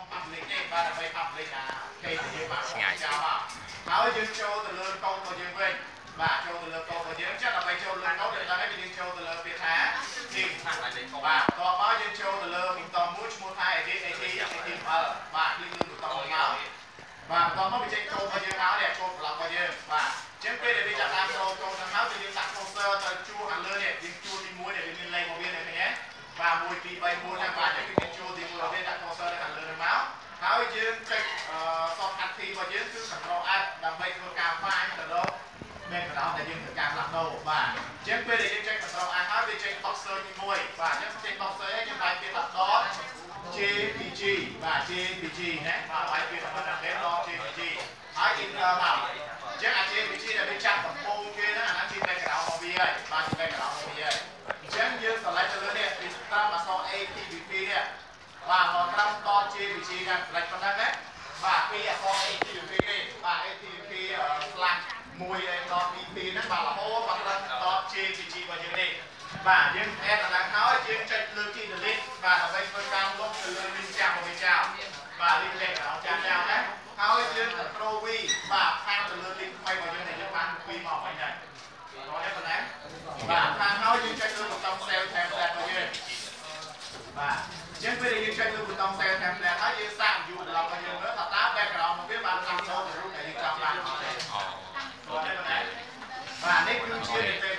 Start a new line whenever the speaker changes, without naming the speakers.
public ទេបាទដើម្បី public គេទៅយើងបាទចាំហើយយើងចូលទៅលើកូនរបស់យើងវិញបាទចូលទៅលើកូនរបស់យើងចឹងដើម្បីចូលលើកូនយើងដឹងហើយយើងចូលទៅលើពាក្យថា team បាទតោះមកយើងចូលទៅលើប៊ូតុងមួយឈ្មោះថា edit HTML បាទយើងលើប៊ូតុងមកបាទបន្តមកវាចេញចូលរបស់យើងមកនេះចូលប្លុករបស់យើងបាទអញ្ចឹងពេលដែលវាចាប់តាមចូលទៅហើយគឺយើងដាក់ cursor ទៅជួខាងលើនេះយើងជួទី1នេះវាមានលេខរបស់វានេះឃើញទេបាទ1 2 3 4ហ្នឹងបាទអញ្ចឹងគឺជួទី1របស់វាដាក់ cursor ទៅខាងលើនេះមកហើយយើងចុចshortcut key របស់យើងគឺ Control F ដើម្បីធ្វើការ find ទៅរក background ដែលយើងធ្វើការផ្លាស់ប្ដូរបាទអញ្ចឹងពេលដែលយើងចុច Control F ហើយវាចេញ boxer ទី1បាទអញ្ចឹងចេញ boxer ហើយយើងបាយពាក្យថា dot JPG បាទ JPG ណាបាទបាយពាក្យថា dot JPG ហើយ enter មកអញ្ចឹងអា JPG ដែលវាចាប់កំពុងគេហ្នឹងអាហ្នឹងជា background របស់វាហើយបាទជា background របស់វាហើយអញ្ចឹងយើង select ទៅលើនេះវាស្រាប់អក្សរ ATVP នេះបាទមកត្រឹម dot JPG ហ្នឹង select ប៉ុណ្ណឹងណាបាទពីអក្សរ ATVP នេះបាទ ATVP /1 dot VP ហ្នឹងបាទរហូតមកដល់ dot JPG របស់យើងនេះបាទយើង add ដល់ឡើងហើយយើងចុចលើទី delete បាទដើម្បីធ្វើការលុបទៅលើ link ចាស់របស់វាចោលបាទ link លេខរបស់ចាស់ចោលណាហើយយើង control V បាទខាងទៅលើ link ថ្មីរបស់យើងដែលយើងបានពីមកវិញហើយបាទនេះប៉ុណ្ណាបាទខាងហើយយើងចុចលើប៊ូតុង save template របស់យើងបាទអញ្ចឹងពេលដែលយើងចុចលើប៊ូតុង save template ហើយយើងសាក view ប្លុករបស់យើងមើលថាតើ background របស់វាបានផ្លាស់ចូលទៅរូបដែលយើងចង់បានអត់ទេបាទនេះប៉ុណ្ណាបាទនេះគឺជា